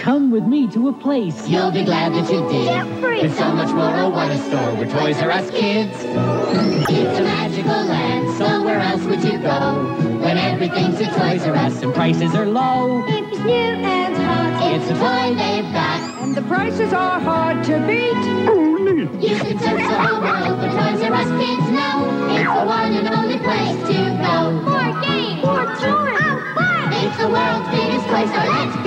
Come with me to a place you'll be glad that you did. Geoffrey! There's so much more. Oh, what a store where Toys R Us kids. It's a magical land, so where else would you go when everything's at Toys R Us and prices are low? It's new and hot. It's a toy they've got, And the prices are hard to beat. you can search the whole world, but Toys R Us kids know it's the one and only place to go. More games. More toys. Oh, fun. It's the world's biggest toy store. Let's go.